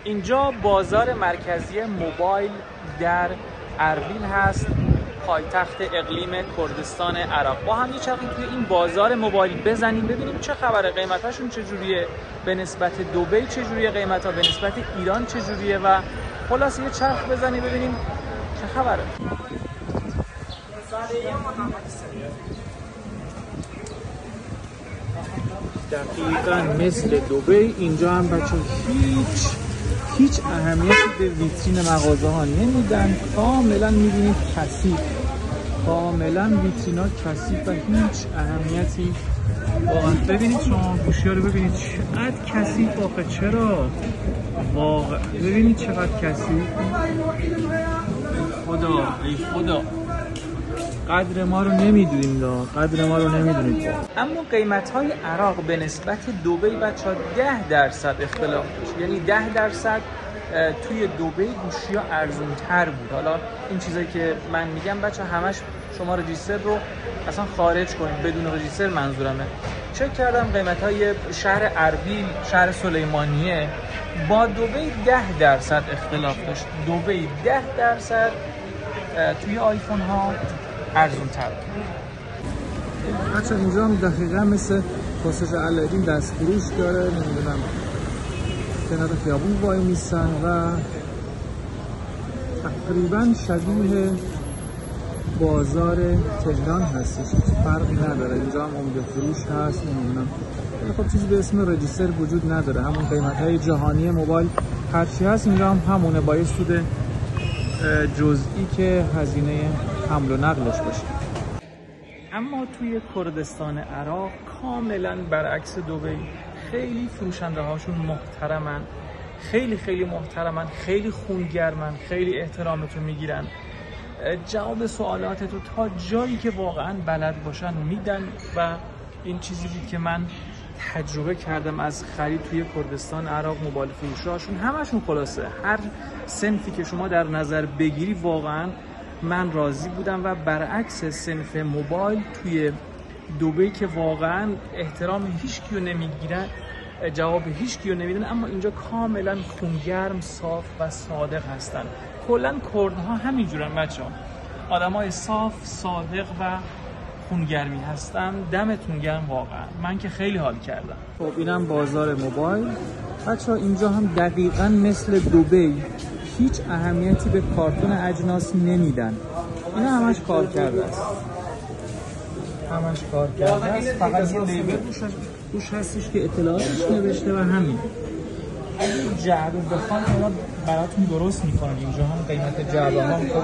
اینجا بازار مرکزی موبایل در اربیل هست، پایتخت اقلیم کردستان عراق. با هم یه چرخی توی این بازار موبایل بزنیم ببینیم چه خبره، قیمتاشون چجوریه، به نسبت دبی چجوریه قیمتا، به نسبت ایران چجوریه و خلاصه یه چرخ بزنیم ببینیم چه خبره. دقیقاً مثل دبی اینجا هم بچه هیچ اهمیتی به ویترین مغازه ها نمیدن، کاملا میبینید کثیف، کاملا ویترینا کثیف و هیچ اهمیتی واقعا. ببینید شما گوشی ها رو ببینید چقدر کثیف، واقعا چرا واقعا ببینید چقدر کثیف. ای خدا قدر ما رو نمیدونیم، قدر ما رو نمیدونید. اما قیمت های عراق به نسبت دبی بچه‌ها 10% اختلاف داشت، یعنی 10% توی دبی گوشی ها ارزون تر بود. حالا این چیزایی که من میگم بچه همش شما رجیستر رو اصلا خارج کنید، بدون رجیستر منظورمه. چک کردم قیمت های شهر اربیل، شهر سلیمانیه با دبی 10% اختلاف داشت. دبی 10% توی آیفون ها ارزون تر. بچه اینجا هم دقیقا مثل پاساژ علایالدین دست فروش داره، نمیدونم کنار خیابون وای میستن و تقریبا شبیه بازار تهران هستش، فرقی نداره. اینجا هم عمده فروش هست، نمیدونم خب چیزی به اسم رجیستر وجود نداره، همون قیمت های جهانی موبایل هرچی هست اینجا هم همونه، با یه سود جزئی که هزینه حمل و نقلش باشه. اما توی کردستان عراق کاملا برعکس دبی، خیلی فروشنده هاشون محترمن، خیلی محترمن، خیلی خونگرمن، خیلی احترامتون میگیرن، جواب سوالاتتو تا جایی که واقعا بلد باشن میدن و این چیزی بود که من تجربه کردم از خرید توی کردستان عراق. موبایل فروشاشون همشون خلاصه هر صنفی که شما در نظر بگیری واقعا من راضی بودم و برعکس صنف موبایل توی دبی که واقعا احترام هیچ کیو نمیگیرن، جواب هیچ کیو نمیدن، اما اینجا کاملا خونگرم، صاف و صادق هستن. کلا کردها همینجورن بچه‌ها، آدمای صاف، صادق و خونگرمی هستن. دمتون گرم واقعا، من که خیلی حال کردم. خب اینم بازار موبایل بچه‌ها. اینجا هم دقیقاً مثل دبی هیچ اهمیتی به کارتون اجناس نمیدن، اینا همش کار کرده است، همش کار کرده است، فقط یه لیبل روش هستش که اطلاعاتش نوشته و همین. اگه جعبه بخوان اونا براتون درست میکنن. اینجا هم قیمت جعبه ها خب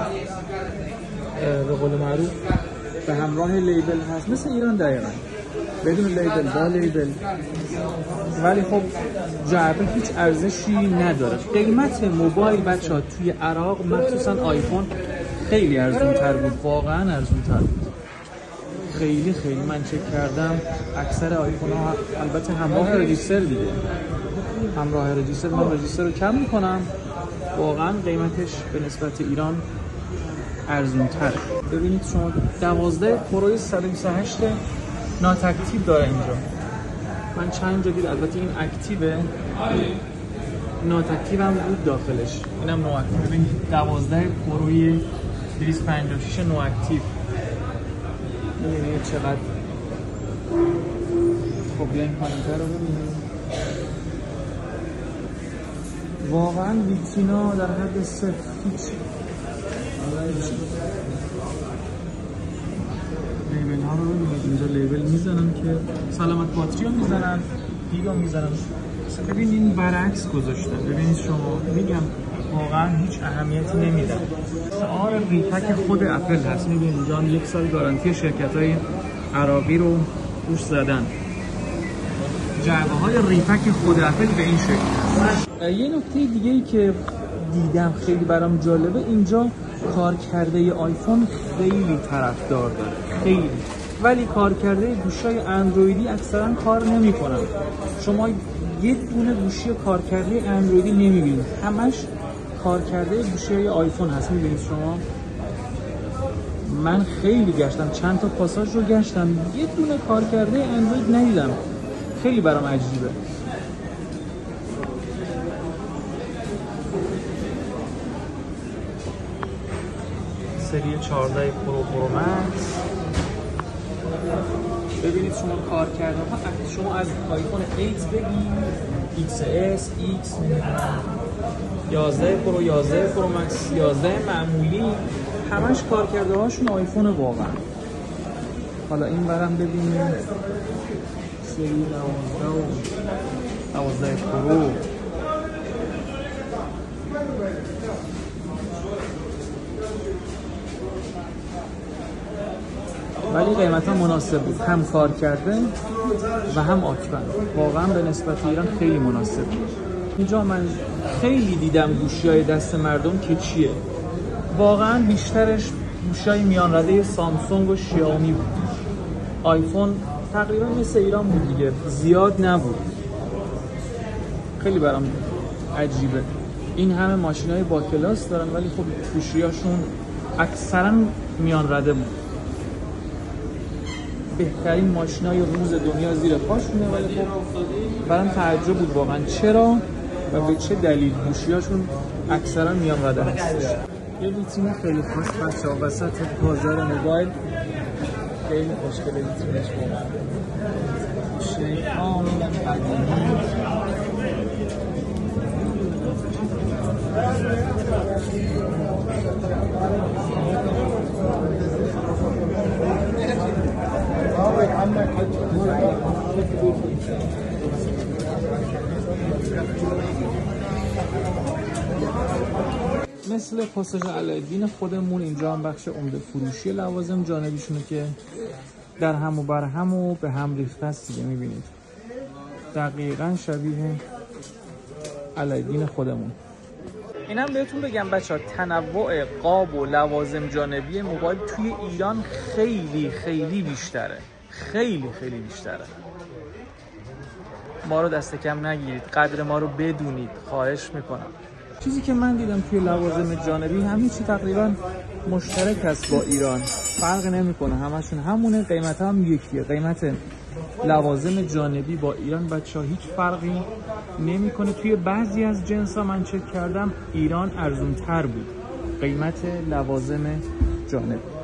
به قول معروف به همراه لیبل هست، مثل ایران دقیقاً بدون لیبل، با لیبل، ولی خب جعبه هیچ ارزشی نداره. قیمت موبایل بچه‌ها توی عراق مخصوصا آیفون خیلی ارزون تر بود، واقعا ارزون تر بود، خیلی من چک کردم اکثر آیفون ها البته همراه رجیستر دیگه، همراه رجیستر. من رجیستر رو کم میکنم، واقعا قیمتش به نسبت ایران ارزون تر. ببینید شما 12 پرو 128 نات اکتیو داره اینجا، من چند جا دیدم، البته این اکتیوه، نات اکتیو هم بود داخلش، اینم نو اکتیو. ببینید 12 پروی 256 نو اکتیو، ببینید چقدر خب. بیاین پایین‌تر رو ببینید، واقعا ویترینا در حد صفر، هیچ لیبل ها رو ببینید. اینجا لیبل میزنن که سلامت باتری رو میزنن، دیگه میزنن. ببینید این برعکس گذاشتن، ببینید شما، میگم واقعا هیچ اهمیتی نمیدن. شعار ریپک خود اپل هست، میبینید اینجا هم 1 سال گارانتی شرکت های عراقی رو روش زدن. جعبه های ریپک خود اپل به این شکل. یه نکته دیگه ای که دیدم خیلی برام جالبه، اینجا کارکرده آیفون خیلی طرفدار داره، خیلی، ولی کارکرده گوشای اندرویدی اکثرا کار نمیکنن. شما یه دونه گوشی کارکرده اندرویدی نمیبینید، همش کارکرده گوشی آیفون هست. میبینید شما، من خیلی گشتم، چند تا پاساژ رو گشتم، یه دونه کارکرده اندروید ندیدم، خیلی برام عجیبه. سری 14 پرو مکس. ببینید شما کار کرده ها، شما از آیفون 8 بگید، XS، X، 11 پرو، 11 پرو مکس، 11 معمولی، همش کار کرده هاشون آیفون واقعا. حالا این برم ببینیم سری 12 پرو. ولی قیمت ها مناسب بود، هم کار کرده و هم آکبند. واقعا به نسبت ایران خیلی مناسب بود. اینجا من خیلی دیدم گوشی‌های دست مردم که چیه، واقعا بیشترش گوشی‌های میان رده سامسونگ و شیائومی بود. آیفون تقریبا مثل ایران بود دیگه، زیاد نبود. خیلی برام عجیبه این همه ماشین‌های با کلاس دارن ولی خب گوشی‌هاشون اکثرا میان رده بود. بهترین ماشینای روز دنیا زیر پاشونه، ولی خب برام تعجب بود واقعا چرا و به چه دلیل گوشیاشون اکثرا میان رده هستش. یه ویترین خیلی خوش بچه‌ها وسط بازار موبایل، خیلی خوشگله ویترینش واقعا. گوشی کاملا قدیمی. مثل پاساژ علایالدین خودمون اینجا هم بخش عمده فروشی لوازم جانبیشونه که در هم و بر هم و به هم ریخته است دیگه. میبینید دقیقاً شبیه علایالدین خودمون. اینم بهتون بگم بچه‌ها، تنوع قاب و لوازم جانبی موبایل توی ایران خیلی خیلی بیشتره. خیلی بیشتره. ما رو دست کم نگیرید، قدر ما رو بدونید، خواهش میکنم. چیزی که من دیدم توی لوازم جانبی همین چی تقریبا مشترک است با ایران، فرق نمیکنه، همشون همونه، قیمت هم یکیه. قیمت لوازم جانبی با ایران بچه‌ها هیچ فرقی نمیکنه. توی بعضی از جنس‌ها من چک کردم ایران ارزان‌تر بود قیمت لوازم جانبی.